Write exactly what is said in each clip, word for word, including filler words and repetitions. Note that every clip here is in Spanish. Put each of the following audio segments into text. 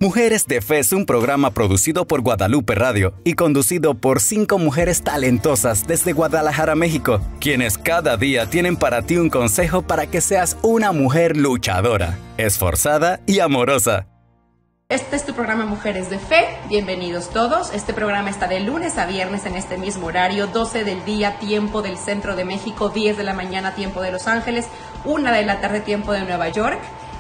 Mujeres de Fe es un programa producido por Guadalupe Radio y conducido por cinco mujeres talentosas desde Guadalajara, México, quienes cada día tienen para ti un consejo para que seas una mujer luchadora, esforzada y amorosa. Este es tu programa Mujeres de Fe, bienvenidos todos. Este programa está de lunes a viernes en este mismo horario, doce del día, tiempo del centro de México, diez de la mañana, tiempo de Los Ángeles, una de la tarde, tiempo de Nueva York.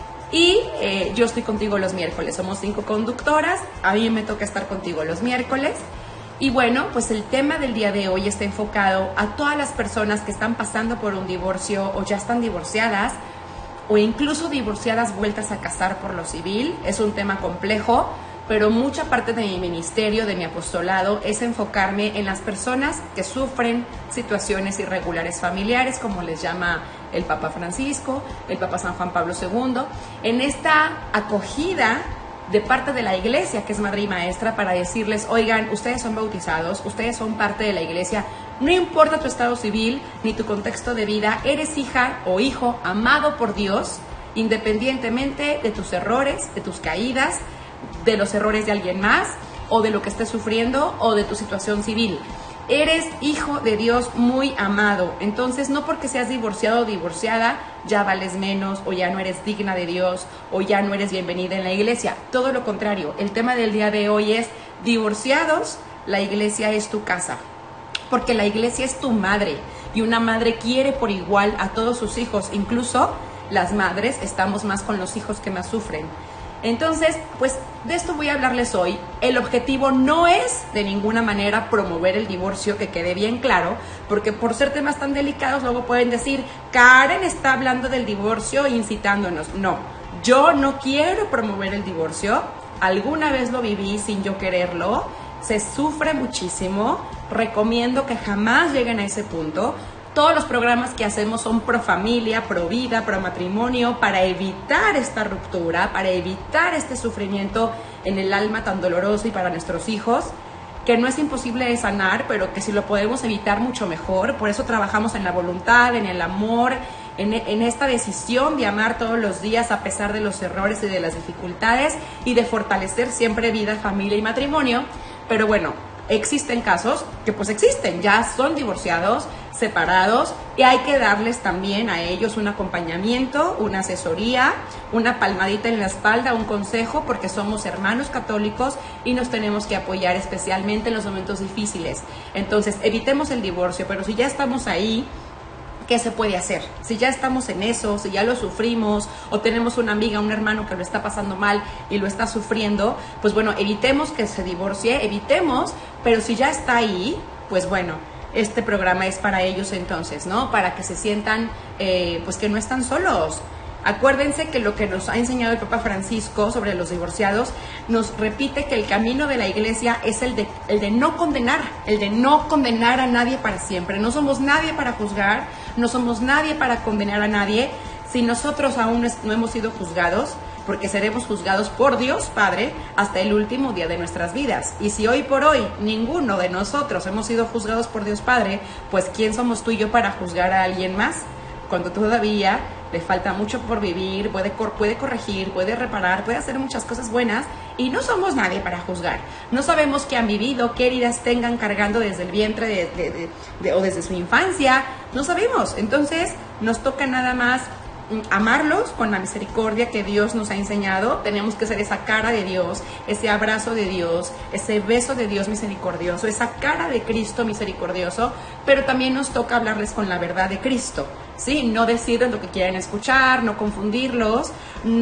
Y eh, yo estoy contigo los miércoles, somos cinco conductoras, a mí me toca estar contigo los miércoles. Y bueno, pues el tema del día de hoy está enfocado a todas las personas que están pasando por un divorcio o ya están divorciadas o incluso divorciadas vueltas a casar por lo civil. Es un tema complejo, pero mucha parte de mi ministerio, de mi apostolado, es enfocarme en las personas que sufren situaciones irregulares familiares, como les llama el Papa Francisco, el Papa San Juan Pablo segundo, en esta acogida de parte de la iglesia, que es madre y maestra, para decirles, oigan, ustedes son bautizados, ustedes son parte de la iglesia, no importa tu estado civil ni tu contexto de vida, eres hija o hijo amado por Dios, independientemente de tus errores, de tus caídas, de los errores de alguien más, o de lo que estés sufriendo, o de tu situación civil. Eres hijo de Dios muy amado, entonces no porque seas divorciado o divorciada ya vales menos o ya no eres digna de Dios o ya no eres bienvenida en la iglesia. Todo lo contrario, el tema del día de hoy es divorciados, la iglesia es tu casa, porque la iglesia es tu madre y una madre quiere por igual a todos sus hijos, incluso las madres estamos más con los hijos que más sufren. Entonces, pues de esto voy a hablarles hoy. El objetivo no es de ninguna manera promover el divorcio, que quede bien claro, porque por ser temas tan delicados luego pueden decir, Karen está hablando del divorcio incitándonos. No, yo no quiero promover el divorcio, alguna vez lo viví sin yo quererlo, se sufre muchísimo, recomiendo que jamás lleguen a ese punto. Todos los programas que hacemos son pro familia, pro vida, pro matrimonio, para evitar esta ruptura, para evitar este sufrimiento en el alma tan doloroso y para nuestros hijos, que no es imposible de sanar, pero que si lo podemos evitar mucho mejor. Por eso trabajamos en la voluntad, en el amor, en, en esta decisión de amar todos los días a pesar de los errores y de las dificultades y de fortalecer siempre vida, familia y matrimonio. Pero bueno, existen casos que pues existen, ya son divorciados, separados, y hay que darles también a ellos un acompañamiento, una asesoría, una palmadita en la espalda, un consejo, porque somos hermanos católicos y nos tenemos que apoyar especialmente en los momentos difíciles. Entonces, evitemos el divorcio, pero si ya estamos ahí, ¿qué se puede hacer? Si ya estamos en eso, si ya lo sufrimos o tenemos una amiga, un hermano que lo está pasando mal y lo está sufriendo, pues bueno, evitemos que se divorcie, evitemos, pero si ya está ahí, pues bueno, este programa es para ellos entonces, ¿no? Para que se sientan, eh, pues que no están solos. Acuérdense que lo que nos ha enseñado el Papa Francisco sobre los divorciados nos repite que el camino de la iglesia es el de, el de no condenar, el de no condenar a nadie para siempre. No somos nadie para juzgar, no somos nadie para condenar a nadie. Si nosotros aún no hemos sido juzgados, porque seremos juzgados por Dios Padre hasta el último día de nuestras vidas. Y si hoy por hoy ninguno de nosotros hemos sido juzgados por Dios Padre, pues ¿quién somos tú y yo para juzgar a alguien más? Cuando todavía le falta mucho por vivir, puede, cor- puede corregir, puede reparar, puede hacer muchas cosas buenas y no somos nadie para juzgar. No sabemos qué han vivido, qué heridas tengan cargando desde el vientre de, de, de, de, o desde su infancia, no sabemos. Entonces nos toca nada más amarlos con la misericordia que Dios nos ha enseñado. Tenemos que ser esa cara de Dios, ese abrazo de Dios, ese beso de Dios misericordioso, esa cara de Cristo misericordioso, pero también nos toca hablarles con la verdad de Cristo, ¿sí? No decirles lo que quieren escuchar, no confundirlos,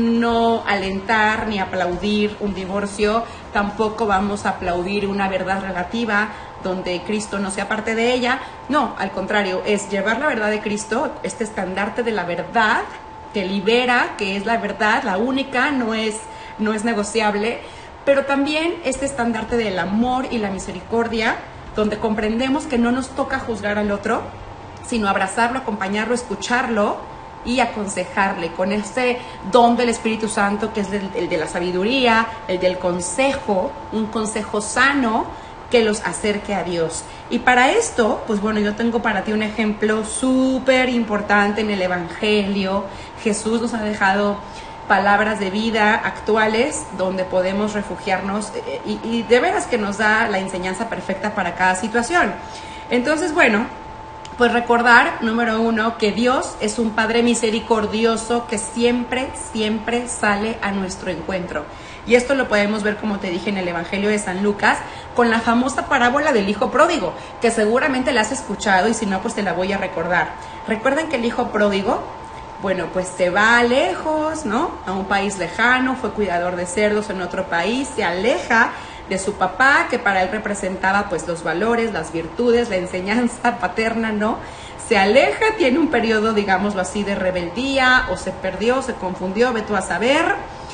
no alentar ni aplaudir un divorcio, tampoco vamos a aplaudir una verdad relativa donde Cristo no sea parte de ella. No, al contrario, es llevar la verdad de Cristo, este estandarte de la verdad que libera, que es la verdad, la única, no es, no es negociable, pero también este estandarte del amor y la misericordia, donde comprendemos que no nos toca juzgar al otro, sino abrazarlo, acompañarlo, escucharlo y aconsejarle con este don del Espíritu Santo, que es el, el de la sabiduría, el del consejo, un consejo sano que los acerque a Dios. Y para esto, pues bueno, yo tengo para ti un ejemplo súper importante en el Evangelio. Jesús nos ha dejado palabras de vida actuales donde podemos refugiarnos y, y de veras que nos da la enseñanza perfecta para cada situación. Entonces, bueno, pues recordar, número uno, que Dios es un Padre misericordioso que siempre, siempre sale a nuestro encuentro. Y esto lo podemos ver, como te dije, en el Evangelio de San Lucas, con la famosa parábola del hijo pródigo, que seguramente la has escuchado y si no, pues te la voy a recordar. Recuerden que el hijo pródigo, bueno, pues se va lejos, ¿no? A un país lejano, fue cuidador de cerdos en otro país, se aleja de su papá, que para él representaba pues los valores, las virtudes, la enseñanza paterna, ¿no? Se aleja, tiene un periodo, digámoslo así, de rebeldía, o se perdió, se confundió, ve tú a saber.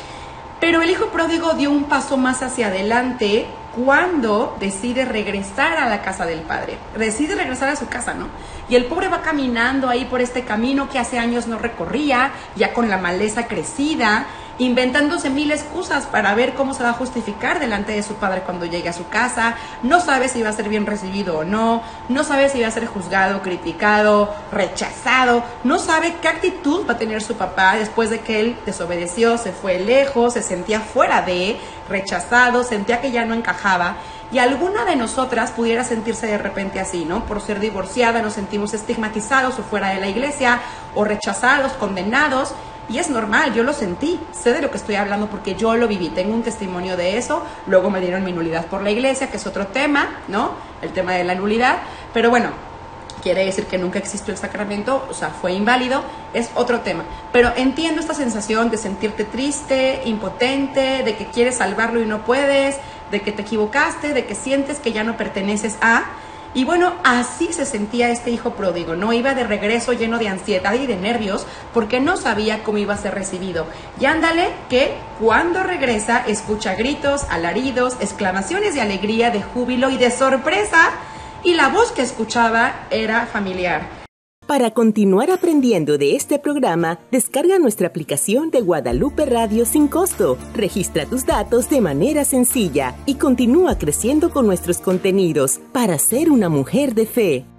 Pero el hijo pródigo dio un paso más hacia adelante cuando decide regresar a la casa del padre. Decide regresar a su casa, ¿no? Y el pobre va caminando ahí por este camino que hace años no recorría, ya con la maleza crecida, inventándose mil excusas para ver cómo se va a justificar delante de su padre cuando llegue a su casa. No sabe si va a ser bien recibido o no, no sabe si va a ser juzgado, criticado, rechazado, no sabe qué actitud va a tener su papá después de que él desobedeció, se fue lejos, se sentía fuera de, rechazado, sentía que ya no encajaba. Y alguna de nosotras pudiera sentirse de repente así, ¿no? Por ser divorciada nos sentimos estigmatizados o fuera de la iglesia, o rechazados, condenados. Y es normal, yo lo sentí, sé de lo que estoy hablando porque yo lo viví, tengo un testimonio de eso. Luego me dieron mi nulidad por la iglesia, que es otro tema, ¿no? El tema de la nulidad, pero bueno, quiere decir que nunca existió el sacramento, o sea, fue inválido, es otro tema. Pero entiendo esta sensación de sentirte triste, impotente, de que quieres salvarlo y no puedes, de que te equivocaste, de que sientes que ya no perteneces a... Y bueno, así se sentía este hijo pródigo, ¿no? Iba de regreso lleno de ansiedad y de nervios porque no sabía cómo iba a ser recibido. Y ándale que cuando regresa escucha gritos, alaridos, exclamaciones de alegría, de júbilo y de sorpresa, y la voz que escuchaba era familiar. Para continuar aprendiendo de este programa, descarga nuestra aplicación de Guadalupe Radio sin costo. Registra tus datos de manera sencilla y continúa creciendo con nuestros contenidos para ser una mujer de fe.